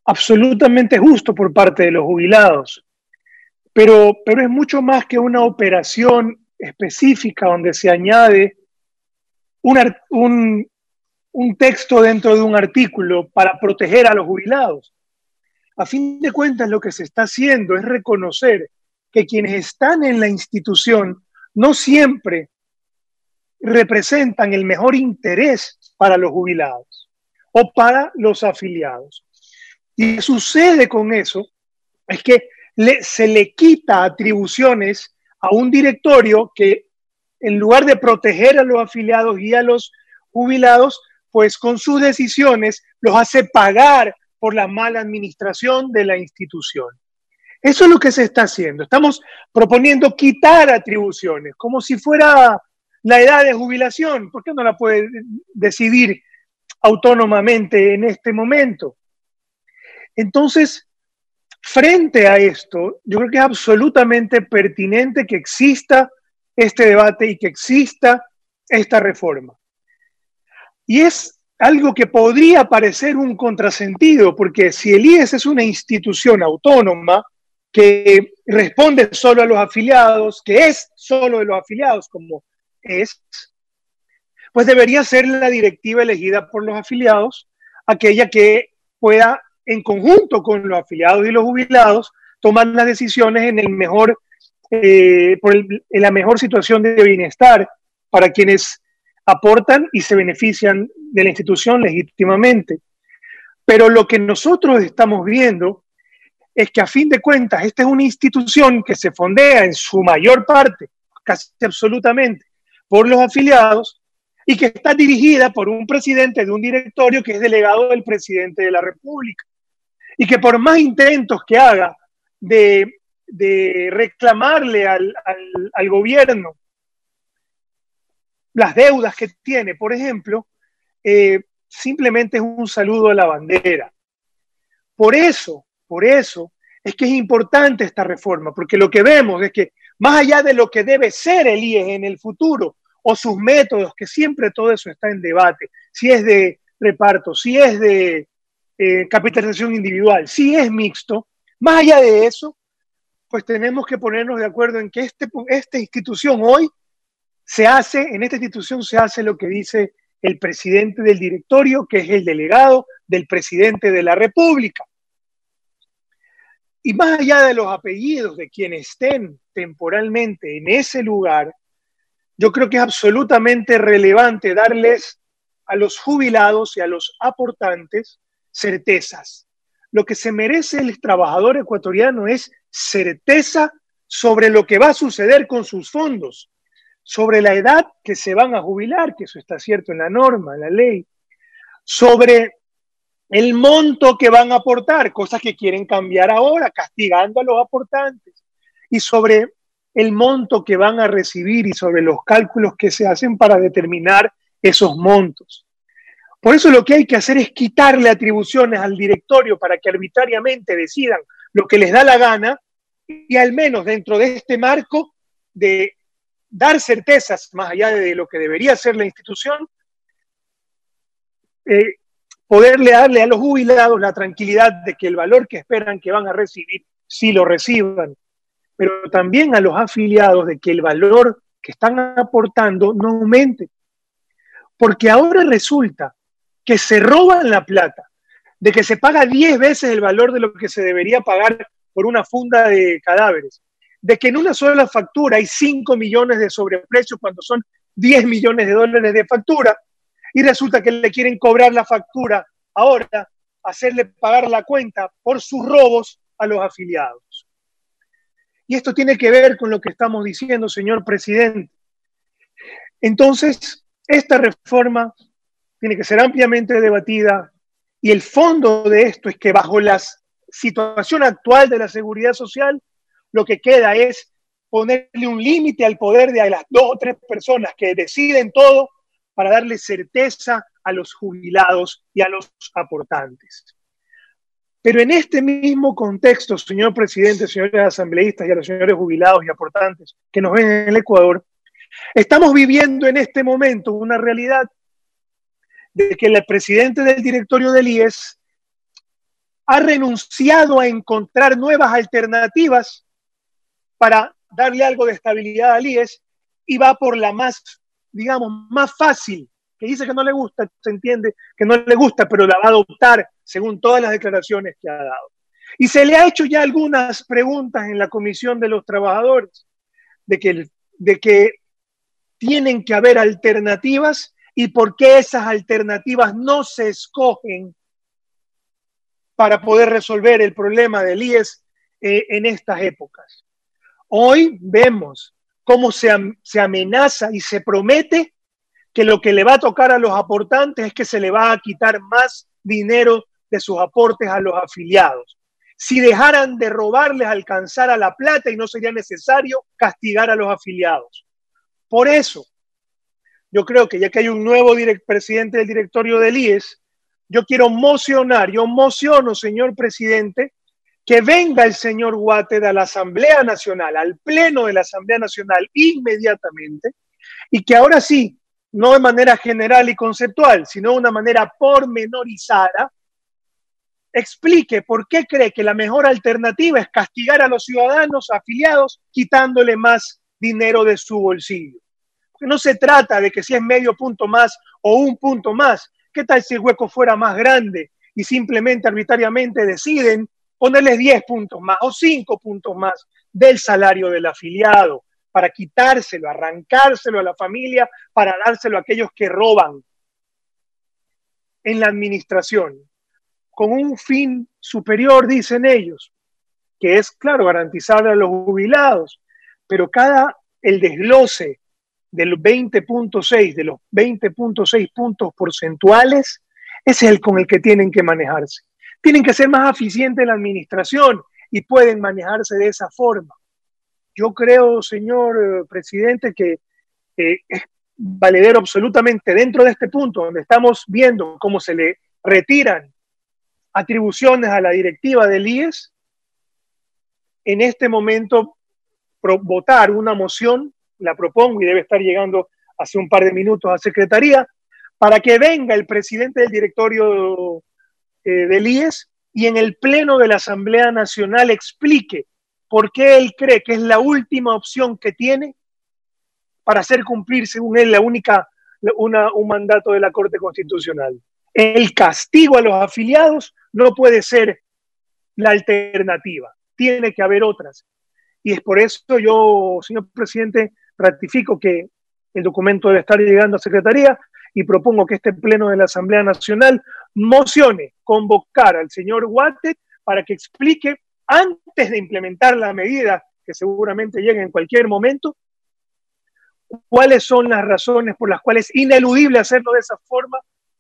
absolutamente justo por parte de los jubilados, pero es mucho más que una operación específica donde se añade un, un texto dentro de un artículo para proteger a los jubilados. A fin de cuentas, lo que se está haciendo es reconocer que quienes están en la institución no siempre representan el mejor interés para los jubilados o para los afiliados. Y lo que sucede con eso es que se le quita atribuciones a un directorio que, en lugar de proteger a los afiliados y a los jubilados, pues con sus decisiones los hace pagar por la mala administración de la institución. Eso es lo que se está haciendo. Estamos proponiendo quitar atribuciones, como si fuera la edad de jubilación. ¿Por qué no la puede decidir autónomamente en este momento? Entonces, frente a esto, yo creo que es absolutamente pertinente que exista este debate y que exista esta reforma. Y es algo que podría parecer un contrasentido, porque si el IES es una institución autónoma que responde solo a los afiliados, que es solo de los afiliados como es, pues debería ser la directiva elegida por los afiliados, aquella que pueda, en conjunto con los afiliados y los jubilados, tomar las decisiones en el mejor, en la mejor situación de bienestar para quienes aportan y se benefician de la institución legítimamente. Pero lo que nosotros estamos viendo es que, a fin de cuentas, esta es una institución que se fondea en su mayor parte, casi absolutamente, por los afiliados y que está dirigida por un presidente de un directorio que es delegado del presidente de la República. Y que por más intentos que haga de reclamarle al gobierno las deudas que tiene, por ejemplo, simplemente es un saludo a la bandera. Por eso es que es importante esta reforma, porque lo que vemos es que más allá de lo que debe ser el IES en el futuro, o sus métodos, que siempre todo eso está en debate, si es de reparto, si es de capitalización individual, si es mixto, más allá de eso, pues tenemos que ponernos de acuerdo en que esta institución hoy en esta institución se hace lo que dice el presidente del directorio, que es el delegado del presidente de la República. Y más allá de los apellidos de quienes estén temporalmente en ese lugar, yo creo que es absolutamente relevante darles a los jubilados y a los aportantes certezas. Lo que se merece el trabajador ecuatoriano es certeza sobre lo que va a suceder con sus fondos, sobre la edad que se van a jubilar, que eso está cierto en la norma, en la ley, sobre el monto que van a aportar, cosas que quieren cambiar ahora, castigando a los aportantes, y sobre el monto que van a recibir y sobre los cálculos que se hacen para determinar esos montos. Por eso lo que hay que hacer es quitarle atribuciones al directorio para que arbitrariamente decidan lo que les da la gana y, al menos dentro de este marco de dar certezas más allá de lo que debería ser la institución, poderle darle a los jubilados la tranquilidad de que el valor que esperan que van a recibir, sí lo reciban, pero también a los afiliados de que el valor que están aportando no aumente. Porque ahora resulta que se roban la plata, de que se paga 10 veces el valor de lo que se debería pagar por una funda de cadáveres, de que en una sola factura hay 5 millones de sobreprecio cuando son 10 millones de dólares de factura, y resulta que le quieren cobrar la factura ahora, hacerle pagar la cuenta por sus robos a los afiliados. Y esto tiene que ver con lo que estamos diciendo, señor presidente. Entonces, esta reforma tiene que ser ampliamente debatida y el fondo de esto es que bajo la situación actual de la seguridad social, lo que queda es ponerle un límite al poder de las 2 o 3 personas que deciden todo para darle certeza a los jubilados y a los aportantes. Pero en este mismo contexto, señor presidente, señores asambleístas y a los señores jubilados y aportantes que nos ven en el Ecuador, estamos viviendo en este momento una realidad de que el presidente del directorio del IES ha renunciado a encontrar nuevas alternativas para darle algo de estabilidad al IES y va por la más, digamos, más fácil, que dice que no le gusta, se entiende que no le gusta, pero la va a adoptar según todas las declaraciones que ha dado. Y se le ha hecho ya algunas preguntas en la Comisión de los Trabajadores de que tienen que haber alternativas y por qué esas alternativas no se escogen para poder resolver el problema del IES en estas épocas. Hoy vemos cómo se amenaza y se promete que lo que le va a tocar a los aportantes es que se le va a quitar más dinero de sus aportes a los afiliados. Si dejaran de robarles, alcanzara la plata y no sería necesario castigar a los afiliados. Por eso, yo creo que ya que hay un nuevo presidente del directorio del IES, yo mociono, señor presidente, que venga el señor Watted a la Asamblea Nacional, al Pleno de la Asamblea Nacional inmediatamente, y que ahora sí, no de manera general y conceptual, sino de una manera pormenorizada, explique por qué cree que la mejor alternativa es castigar a los ciudadanos afiliados quitándole más dinero de su bolsillo. Porque no se trata de que si es medio punto más o un punto más. ¿Qué tal si el hueco fuera más grande y simplemente arbitrariamente deciden ponerles 10 puntos más o 5 puntos más del salario del afiliado para quitárselo, arrancárselo a la familia, para dárselo a aquellos que roban en la administración? Con un fin superior, dicen ellos, que es, claro, garantizarle a los jubilados, pero el desglose del 20.6, de los 20.6 puntos porcentuales, ese es el con el que tienen que manejarse. Tienen que ser más eficientes en la administración y pueden manejarse de esa forma. Yo creo, señor presidente, que es valedero absolutamente dentro de este punto, donde estamos viendo cómo se le retiran atribuciones a la directiva del IES, en este momento votar una moción, la propongo y debe estar llegando hace un par de minutos a Secretaría, para que venga el presidente del directorio del IES y en el Pleno de la Asamblea Nacional explique por qué él cree que es la última opción que tiene para hacer cumplir, según él, un mandato de la Corte Constitucional. El castigo a los afiliados no puede ser la alternativa, tiene que haber otras. Y es por eso yo, señor presidente, ratifico que el documento debe estar llegando a Secretaría y propongo que este Pleno de la Asamblea Nacional mocione convocar al señor Watted para que explique, antes de implementar la medida que seguramente llegue en cualquier momento, cuáles son las razones por las cuales es ineludible hacerlo de esa forma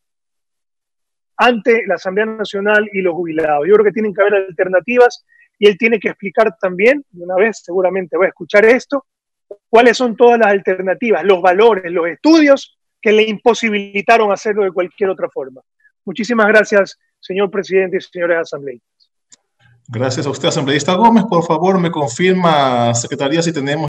ante la Asamblea Nacional y los jubilados. Yo creo que tienen que haber alternativas y él tiene que explicar también, de una vez seguramente va a escuchar esto, cuáles son todas las alternativas, los valores, los estudios que le imposibilitaron hacerlo de cualquier otra forma. Muchísimas gracias, señor presidente y señores asambleístas. Gracias a usted, asambleísta Gómez. Por favor, me confirma, Secretaría, si tenemos